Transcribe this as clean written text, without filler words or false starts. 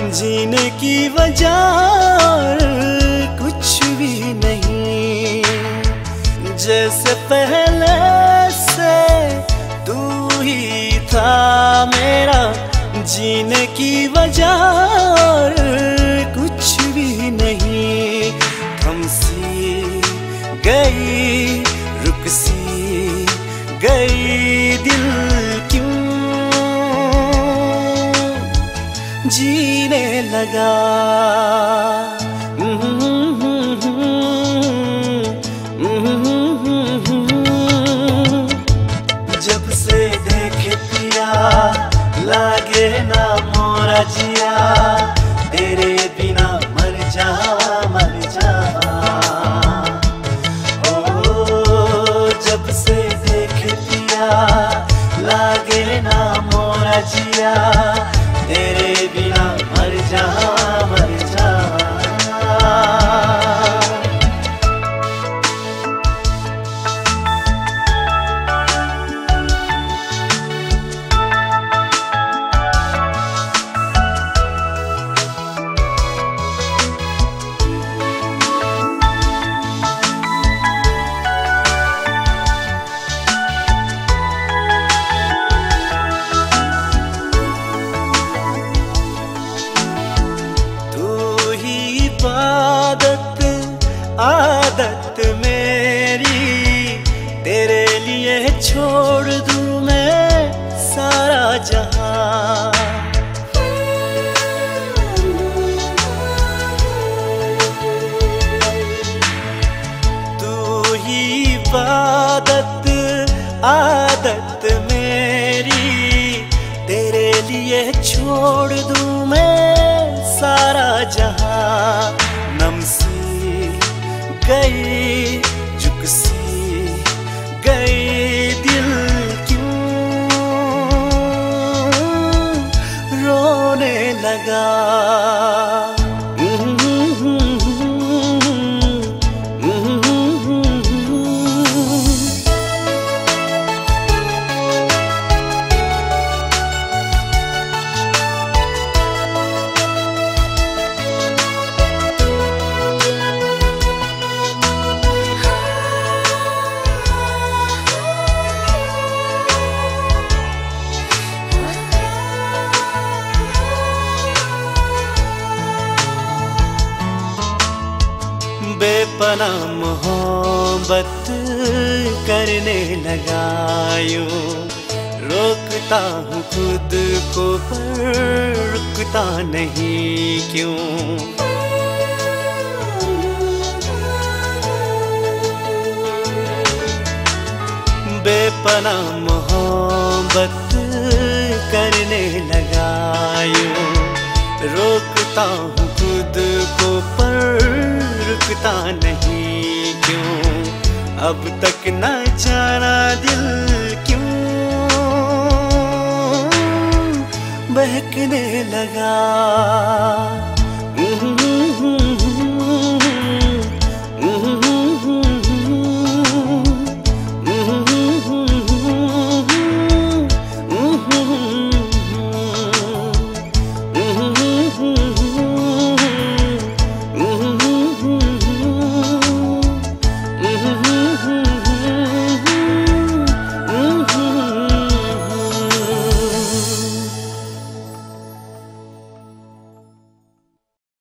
जीने की वजह कुछ भी नहीं, जैसे पहले से तू ही था मेरा। जीने की वजह कुछ भी नहीं, थम सी गई रुक सी गई दिल क्यों जीने लगा। जब से देखे पिया लागे ना मोरा जिया, तेरे बिना मर जा मर जा। ओ जब से देखे पिया लागे ना मोरा जिया, तेरे बिना मर जा मर जा। आदत मेरी तेरे लिए छोड़ दूं मैं सारा जहां। तू ही इबादत आदत मेरी, तेरे लिए छोड़ दूं मैं सारा जहां। नम सी गई झुक सी गई दिल क्यों रोने लगा। बेपनाह मोहब्बत करने लगा यूं, रोकता हूँ खुद को पर रुकता नहीं क्यों। बेपनाह मोहब्बत करने लगा यूं, रोकता हूँ खुद को पर रुकता नहीं क्यों। अब तक न जाना दिल क्यों बहकने लगा।